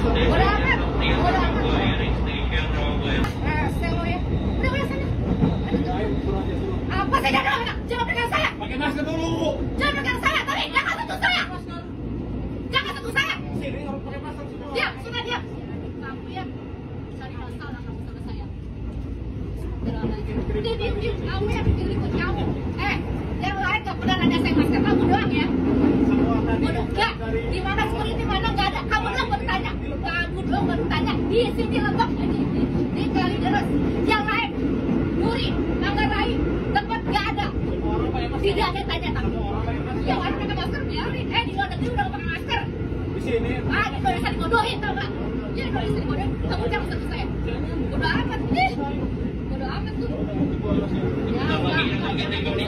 Bodo amat. Bodo amat. Selo ya. Udah sana. Apa saya jangan pegang saya. Pakai masker dulu. Jangan pegang saya, tapi jangan sentuh saya. Jangan sentuh saya. Sini harus pakai masker semua. Diam, sudah diam. Kamu ya cari masalah kamu sama saya. Udah diam. Kamu yang bikin ribut kamu. Yang lain gak pernah nanya saya masker kamu doang ya. Semua tadi. Enggak. Di mana security mana nggak ada. Kamu doang bertanya. Kamu doang bertanya. Di sini lembab di Kalideres. Yang lain Muri, Manggarai, tempat nggak ada. Tidak ada tanya kamu. Yang orang pakai masker biarin. Di luar negeri udah pakai masker. Di sini. Di Indonesia dibodohin tau nggak? Ya Indonesia dibodohin. Kamu jangan sentuh saya. Bodoh amat. Bodoh amat tuh. Ya.